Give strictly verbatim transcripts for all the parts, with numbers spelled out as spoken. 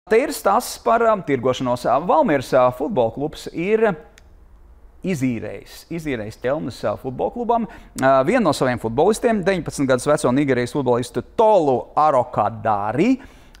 Te ir stāsts par um, tirgošanos. Valmieras uh, futbola klubs ir izīrējis, izīrējis Ķelnes uh, futbola klubam uh, vienu no saviem futbolistiem, deviņpadsmit gadus veco Nigērijas futbolistu Tolu Arokadari.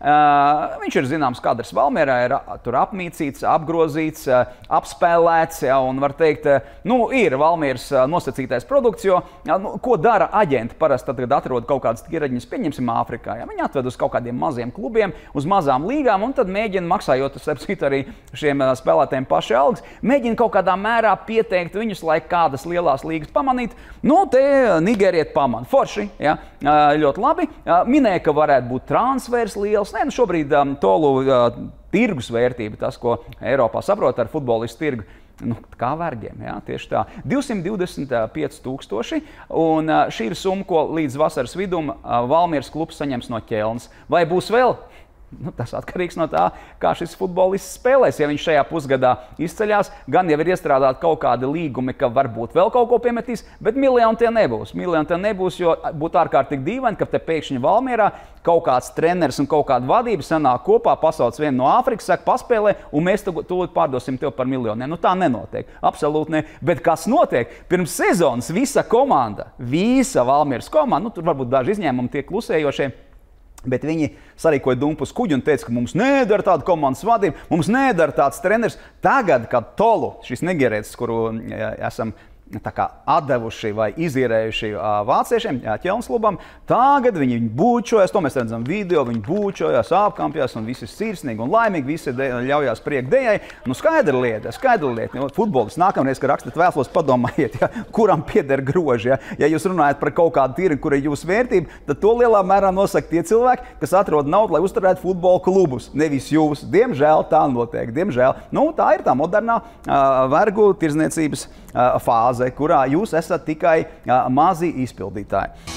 Uh, viņš ir zināms kadrs Valmierā, ir tur apmīcīts, apgrozīts, uh, apspēlēts, ja, un var teikt, uh, nu, ir Valmieras uh, nosacītais produkts, jo, uh, nu, ko dara aģenti parasti, tad, kad atrod kaut kādas tīraģiņas, pieņemsim Āfrikā, ja, viņi atved uz kaut kādiem maziem klubiem, uz mazām līgām, un tad mēģina, maksājot, starp citu, arī šiem uh, spēlētājiem paši algas, mēģina kaut kādā mērā pieteikt viņus, lai kādas lielās līgas pamanītu. Nu, te uh, Nigērieti pamana. Forši, ja, uh, ļoti labi. Uh, minēja, ka varētu būt transfers liels. Nē, nu šobrīd um, Tolu uh, tirgus vērtība, tas, ko Eiropā saprot ar futbolistu tirgu, nu, kā vergiem, jā, tieši tā. divsimt divdesmit pieci tūkstoši, un uh, šī ir summa, ko līdz vasaras vidum uh, Valmieras klubs saņems no Ķelnes. Vai būs vēl? Nu, tas atkarīgs no tā, kā šis futbolists spēlēs. Ja viņš šajā pusgadā izceļās, gan jau ir iestrādāti kaut kādi līgumi, ka varbūt vēl kaut ko piemetīs, bet miljoni tie nebūs. Miljoni tie nebūs, jo būtu ārkārtīgi dīvaini, ka te pēkšņi Valmierā kaut kāds treneris un kaut kāda vadība sanāk kopā, pasauc vienu no Āfrikas, saka, paspēlē, un mēs tūlīt pārdosim tev par miljoniem. Nu, tā nenotiek. Absolūti ne. Bet kas notiek? Pirms sezonas visa komanda, visa Valmieras komanda, nu, tur varbūt daži izņēmumi tie klusējošie, bet viņi sarīkoja dumpu uz kuģi un teica, ka mums nedara tāda komandas vadība, mums nedara tāds treneris. Tagad, kad Tolu, šis nigērietis, kuru ja, esam tā kā atdevuši vai izīrējuši uh, vāciešiem, jā, Ķelnes klubam, tagad viņi būčojas, to mēs redzam video, viņi būčojas, apkampjas un visi ir sirsnīgi un laimīgi, visi ļaujās priekdējai. Nu, skaidra lieta, skaidra lieta. Nu, futbolists nākamreiz, kad rakstat vēstules, padomājiet, ja, kuram pieder groži. Ja. Ja jūs runājat par kaut kādu tirgu, kur ir jūsu vērtība, tad to lielā mērā nosaka tie cilvēki, kas atrod naudu, lai uzturētu futbola klubus. Nevis jūs. Diemžēl tā notiek. Diemžēl. Nu, tā ir tā modernā uh, vergu tirdzniecības uh, fāze, kurā jūs esat tikai uh, mazi izpildītāji.